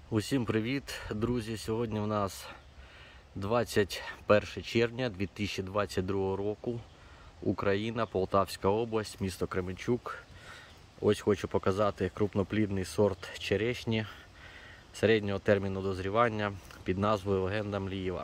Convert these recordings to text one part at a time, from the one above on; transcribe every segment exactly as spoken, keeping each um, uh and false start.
Усім привіт, друзі! Сьогодні у нас двадцять перше червня дві тисячі двадцять другого року. Україна, Полтавська область, місто Кременчук. Ось хочу показати крупноплідний сорт черешні середнього терміну дозрівання під назвою Легенда Млієва.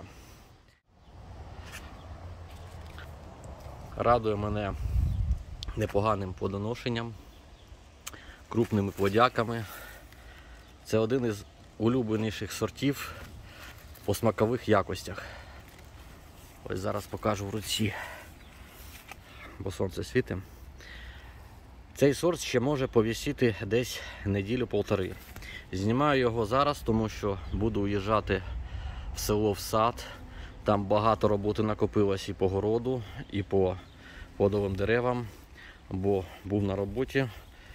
Радує мене непоганим плодоношенням, крупними плодяками. Це один із улюбленіших сортів по смакових якостях. Ось зараз покажу в руці, бо сонце світить. Цей сорт ще може повісити десь неділю-полтори. Знімаю його зараз, тому що буду уїжджати в село, в сад. Там багато роботи накопилось і по городу, і по плодовим деревам, бо був на роботі.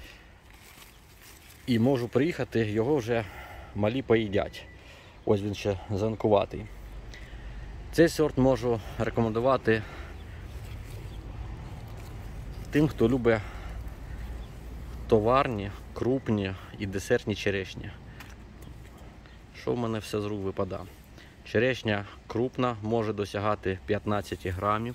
І можу приїхати, його вже малі поїдять. Ось він ще зеленкуватий. Цей сорт можу рекомендувати тим, хто любить товарні, крупні і десертні черешні. Що в мене все з рук випадає? Черешня крупна, може досягати п'ятнадцять грамів.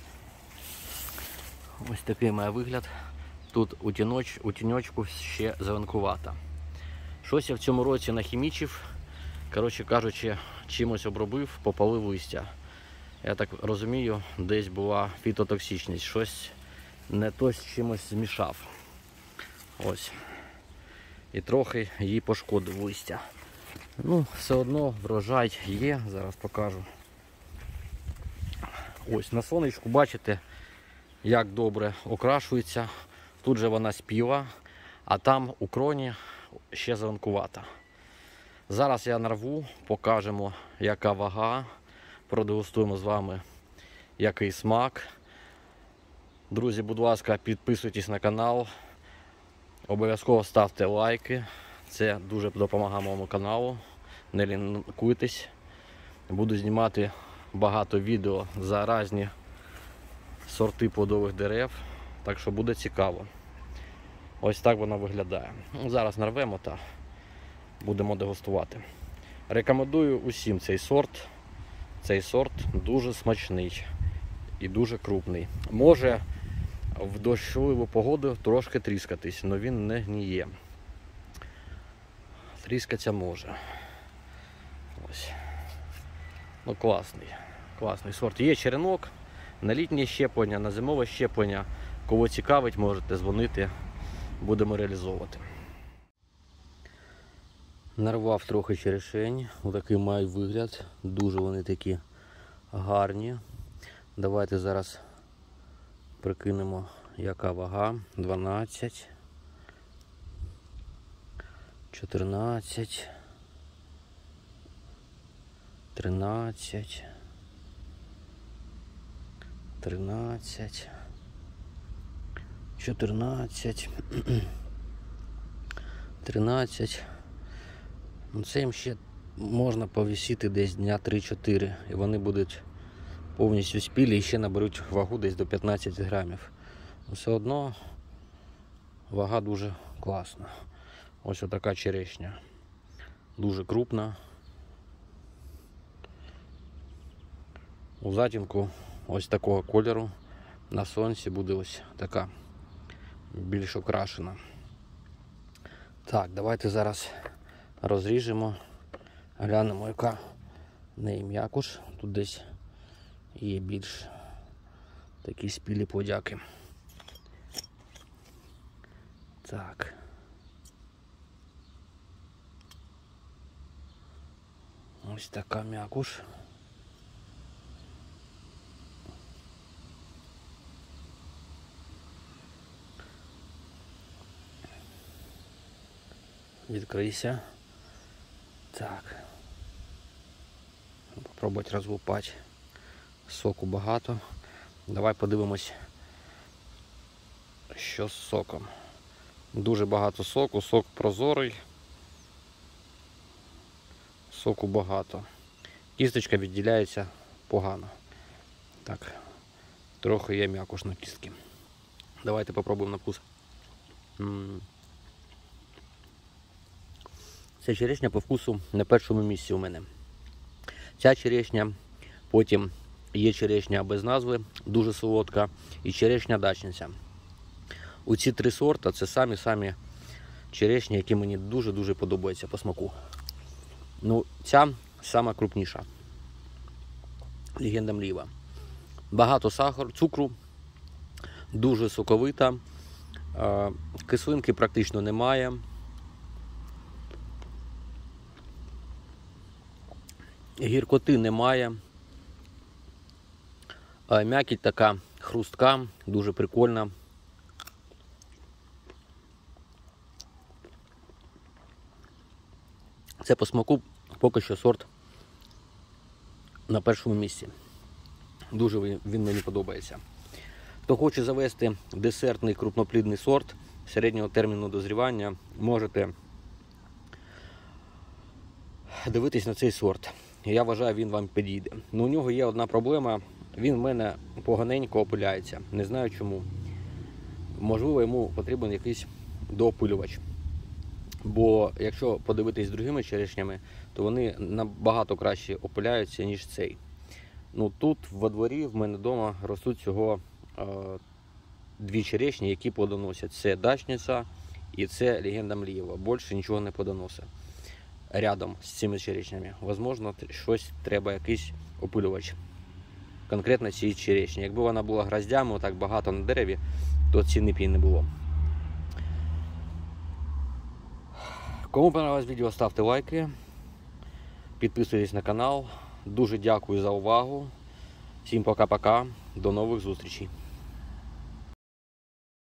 Ось такий має вигляд. Тут у, тіноч, у тіньочку ще зеленкувата. Щось я в цьому році нахімічив, коротше кажучи, чимось обробив, попалив листя. Я так розумію, десь була фітотоксичність, щось не то з чимось змішав. Ось. І трохи її пошкодив листя. Ну, все одно врожай є, зараз покажу. Ось, на сонечку бачите, як добре окрашується. Тут же вона спіла, а там у кроні ще зеленкувата. Зараз я нарву, покажемо, яка вага, продегустуємо з вами, який смак. Друзі, будь ласка, підписуйтесь на канал, обов'язково ставте лайки, це дуже допомагає моєму каналу, не лінкуйтесь. Буду знімати багато відео за різні сорти плодових дерев. Так що буде цікаво. Ось так вона виглядає. Зараз нарвемо та будемо дегустувати. Рекомендую усім цей сорт. Цей сорт дуже смачний і дуже крупний. Може в дощову погоду трошки тріскатись, але він не гніє. Тріскатися може. Ось. Ну, класний. Класний сорт. Є черенок на літнє щеплення, на зимове щеплення. Кого цікавить, можете дзвонити, будемо реалізовувати. Нарвав трохи черешень, отакий мають вигляд, дуже вони такі гарні. Давайте зараз прикинемо, яка вага. дванадцять, чотирнадцять, тринадцять, тринадцять. чотирнадцять, тринадцять. Це їм ще можна повісити десь дня три-чотири. І вони будуть повністю спілі і ще наберуть вагу десь до п'ятнадцяти грамів. Все одно вага дуже класна. Ось отака черешня. Дуже крупна. У затінку ось такого кольору. На сонці буде ось така більш окрашена. Так, давайте зараз розріжемо, глянемо, яка в неї м'якуш. Тут десь є більш такі спілі плодяки. Так. Ось така м'якуш. Відкрийся. Так. Попробувати розлупати. Соку багато. Давай подивимось, що з соком. Дуже багато соку, сок прозорий. Соку багато. Кісточка відділяється погано. Так, трохи є м'якуш на кістки. Давайте попробуємо на вкус. М-м. Ця черешня по вкусу на першому місці у мене. Ця черешня, потім є черешня без назви, дуже солодка, і черешня дачниця. У ці три сорта це самі-самі черешні, які мені дуже-дуже подобаються по смаку. Ну, ця сама крупніша. Легенда Млієва. Багато сахару, цукру, дуже соковита, кислинки практично немає. Гіркоти немає. М'якіть така хрустка, дуже прикольна. Це по смаку поки що сорт на першому місці. Дуже він мені подобається. Хто хоче завести десертний крупноплідний сорт середнього терміну дозрівання, можете дивитись на цей сорт. Я вважаю, він вам підійде. Но у нього є одна проблема. Він в мене поганенько опиляється. Не знаю чому. Можливо, йому потрібен якийсь доопилювач. Бо якщо подивитись з другими черешнями, то вони набагато краще опиляються, ніж цей. Ну, тут во дворі в мене вдома ростуть всього е, дві черешні, які плодоносять. Це дачниця і це Легенда Млієва. Більше нічого не плодоносить. Рядом з цими черешнями. Возможно, щось треба, якийсь опилювач. Конкретно ці черешні. Якби вона була гроздями, отак багато на дереві, то ціни б їй не було. Кому понравилось відео, ставте лайки, підписуйтесь на канал. Дуже дякую за увагу. Всім пока-пока, до нових зустрічей.